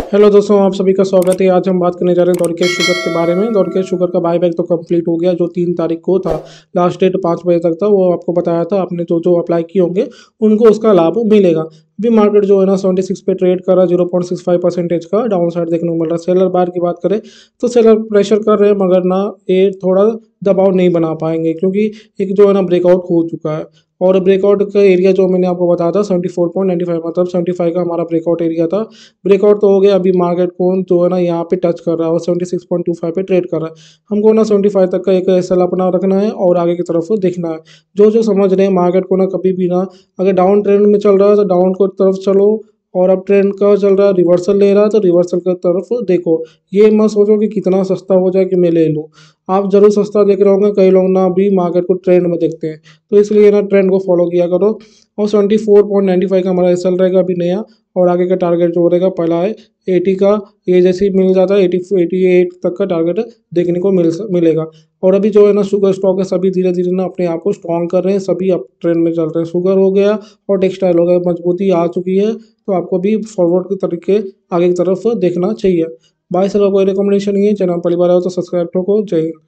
Hello दोस्तों, आप सभी का स्वागत है। आज हम बात करने जा रहे हैं डॉरकेश शुगर के बारे में। डॉरकेश शुगर का बायबैक तो कंप्लीट हो गया, जो 3 तारीख को था। लास्ट डेट 5 बजे तक था, वो आपको बताया था। आपने जो जो अप्लाई किए होंगे उनको उसका लाभ मिलेगा। अभी मार्केट जो है ना 76 पे ट्रेड कर रहा है। 0.65% का डाउन साइड देखने को मिल रहा है। सेलर बार की बात करें तो सेलर प्रेशर कर रहे हैं, मगर ना ये थोड़ा दबाव नहीं बना पाएंगे, क्योंकि एक जो है ना ब्रेकआउट हो चुका है। और ब्रेकआउट का एरिया जो मैंने आपको बताया था 74.95, मतलब 75 का हमारा ब्रेकआउट एरिया था। ब्रेकआउट तो हो गया। अभी मार्केट को जो है ना यहाँ पे टच कर रहा है और 76.25 पे ट्रेड कर रहा है। हमको ना 75 तक का एक एसएल अपना रखना है और आगे की तरफ देखना है। जो जो समझ रहे हैं मार्केट को ना, कभी भी ना, अगर डाउन ट्रेंड में चल रहा है तो डाउन की तरफ चलो, और अब ट्रेंड का चल रहा है रिवर्सल ले रहा है तो रिवर्सल की तरफ देखो। ये मत सोचो कि कितना सस्ता हो जाए कि मैं ले लूँ। आप जरूर सस्ता देख रहे होंगे, कई लोग ना अभी मार्केट को ट्रेंड में देखते हैं, तो इसलिए ना ट्रेंड को फॉलो किया करो। और 74.95 का हमारा एसएल रहेगा अभी नया। और आगे का टारगेट जो रहेगा पहला है 80 का। ये जैसे ही मिल जाता है 88 तक का टारगेट देखने को मिलेगा। और अभी जो है ना शुगर स्टॉक है, सभी धीरे धीरे ना अपने आप को स्ट्रॉन्ग कर रहे हैं, सभी अप ट्रेंड में चल रहे हैं। शुगर हो गया और टेक्सटाइल हो गया, मजबूती आ चुकी है, तो आपको भी फॉरवर्ड के तरीके आगे की तरफ देखना चाहिए। भाई सर, कोई रिकमेंडेशन नहीं है। चैनल पहली बार आओ तो सब्सक्राइब ठोको। जय हिंद।